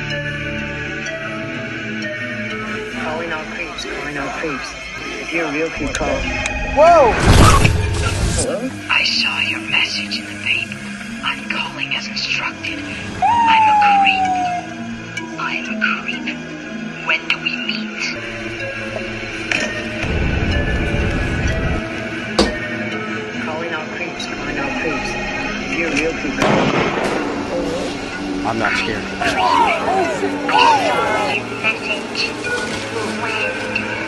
Calling all creeps, calling all creeps. If you're real, keep calling. Whoa! Hello? I saw your message in the paper. I'm calling as instructed. I'm a creep. I'm a creep. When do we meet? Calling all creeps, calling all creeps. If you're real, keep calling. Hello? I'm not scared. Your message. When do